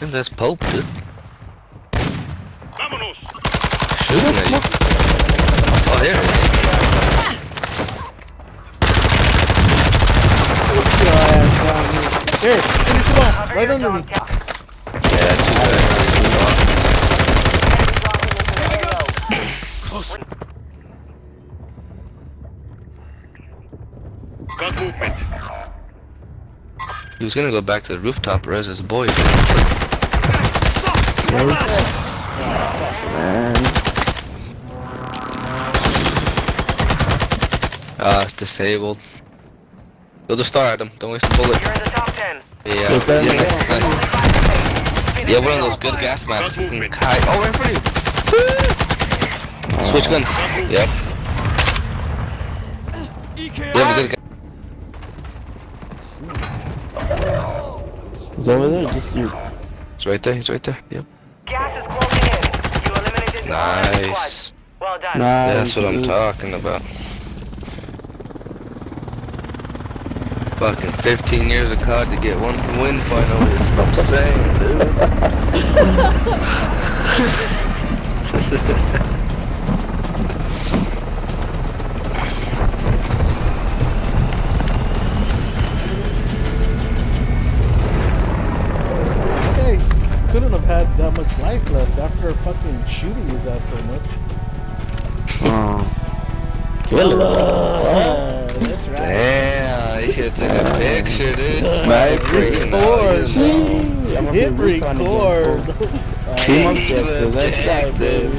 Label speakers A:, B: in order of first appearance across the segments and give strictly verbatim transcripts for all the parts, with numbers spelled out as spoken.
A: think that's Pope, dude. Shooting at you. Oh, there it is.
B: Here, finish him off. Right under me.
A: Yeah, too bad.
C: Got movement.
A: He was gonna go back to the rooftop, res his boys.
D: Man.
A: Ah, it's disabled. Throw the star at him. Don't waste the bullet.
E: You're in the top ten.
A: Yeah, yeah, nice, nice. Yeah, one of those good gas masks. You can kite. Oh, right in front of you. Switch guns. Yep. You have a good guy.
D: He's over there, just you.
A: He's right there. He's right there. Yep.
E: Gas is closing in. You eliminated the enemy squad.
A: Nice.
E: Well done.
D: Nice.
A: Yeah, that's what I'm talking about. Fucking fifteen years of C O D to get one win finally is what I'm saying, dude.
B: Hey, couldn't have had that much life left after fucking shooting his ass so much.
D: Oh.
B: Killer! Yeah, that's right.
A: Damn, you should have took a picture, dude.
B: Sniper
A: Sniping,
B: record.
A: you know.
D: I'm
B: Hit
D: gonna be recon
B: record.
D: again,
A: Team
D: Objective, that's right, baby.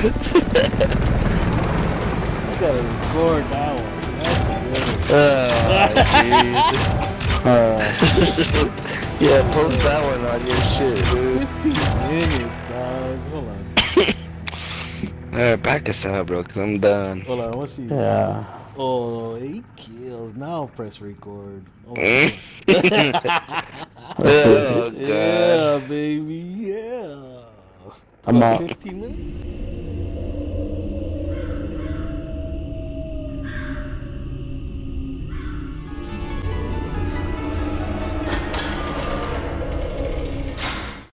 B: I gotta record that one. That's
A: Oh,
D: Uh,
A: jeez. Yeah, post that one on your shit, dude.
B: minutes, dog. Hold on.
A: Alright, back us out, bro, cause I'm done.
B: Hold on, what's he?
D: yeah.
B: Oh, eight kills. Now press record. Oh,
A: Mm.
B: God.
A: Oh, God.
B: Yeah, baby. Yeah.
D: I'm
B: What,
D: out.
B: fifteen minutes?